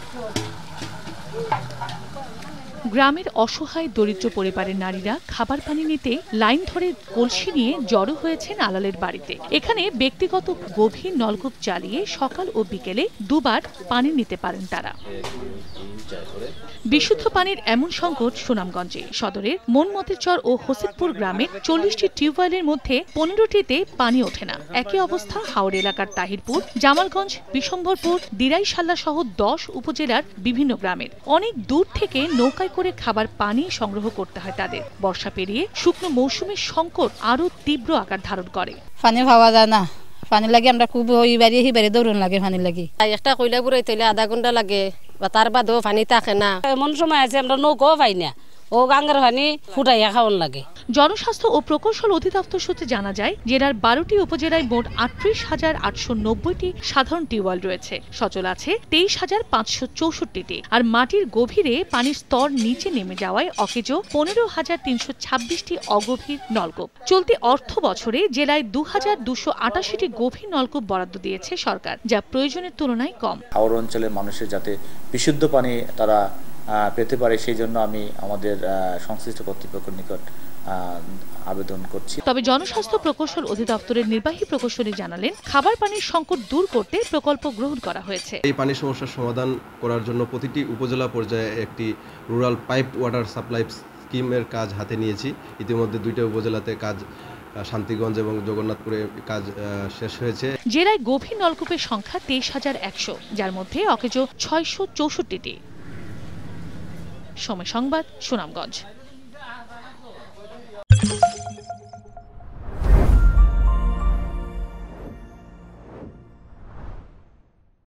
গ্রামের অসহায় দরিদ্র পরিবারের নারীরা খাবার পানি নিতে লাইন ধরে কলসি নিয়ে জড়ো হয়েছেন আলালের বাড়িতে। এখানে ব্যক্তিগত গভীর নলকূপ চালিয়ে সকাল ও বিকেলে দুবার পানি নিতে পারেন তারা। বিশুদ্ধ পানির এমন সংকট সুনামগঞ্জে। সদরের মনমতের চর ও হোসেনপুর গ্রামের 40টি টিউবওয়েলের মধ্যে 15টিতে পানি ওঠে না। একই অবস্থা হাওড় এলাকার তাহিরপুর, জামালগঞ্জ, বিশম্ভরপুর, দিরাইশাল্লা সহ 10 উপজেলার বিভিন্ন গ্রামের। অনেক দূর থেকে নৌকায় করে খাবার পানি সংগ্রহ করতে হয় তাদের। বর্ষা পেরিয়ে শুকনো মৌসুমের সংকট আরো তীব্র আকার ধারণ করে। পানি পাওয়া যায় না, পানি লাগে আমরা খুব ওই বাড়ি দৌড়ন লাগে পানি লাগে। একটা কইলা বুড়াই তৈলে আধা ঘন্টা লাগে, বা তার বাদেও পানি থাকে না। এমন সময় আছে আমরা নৌকাও পাই না, ও গাঙ্গের পানি ফুটাইয়া খাওয়ান লাগে। জনস্বাস্থ্য ও প্রকৌশল অধিদপ্তর সূত্রে জানা যায়, জেলার 12টি উপজেলায় মোট 38,890টি সাধারণ টিউবওয়েল রয়েছে। সচল আছে 23,564টি। আর মাটির গভীরে পানির স্তর নিচে নেমে যাওয়ায় অকেজ 15,326টি অগভীর নলকূপ। চলতি অর্থ বছরে জেলায় 2,288টি গভীর নলকূপ বরাদ্দ দিয়েছে সরকার, যা প্রয়োজনের তুলনায় কম। হাওড় অঞ্চলের মানুষের যাতে বিশুদ্ধ পানি তারা পেতে পারে, সেই জন্য আমি আমাদের সংশ্লিষ্ট কর্তৃপক্ষের নিকট আবেদন করছি। তবে জনস্বাস্থ্য প্রকৌশল অধিদপ্তরের নির্বাহী প্রকৌশলী জানালেন, খাবার পানির সংকট দূর করতে প্রকল্প গ্রহণ করা হয়েছে। এই পানি সমস্যার সমাধান করার জন্য প্রতিটি উপজেলা পর্যায়ে একটি রুরাল পাইপ ওয়াটার সাপ্লাই স্কিমের কাজ হাতে নিয়েছি। ইতিমধ্যে 2টা উপজেলাতে কাজ, শান্তিগঞ্জ এবং জগন্নাথপুরে কাজ শেষ হয়েছে। জেলায় গভীর নলকূপের সংখ্যা 23,100, যার মধ্যে অকেজ 664টি। সময় সংবাদ, সুনামগঞ্জ।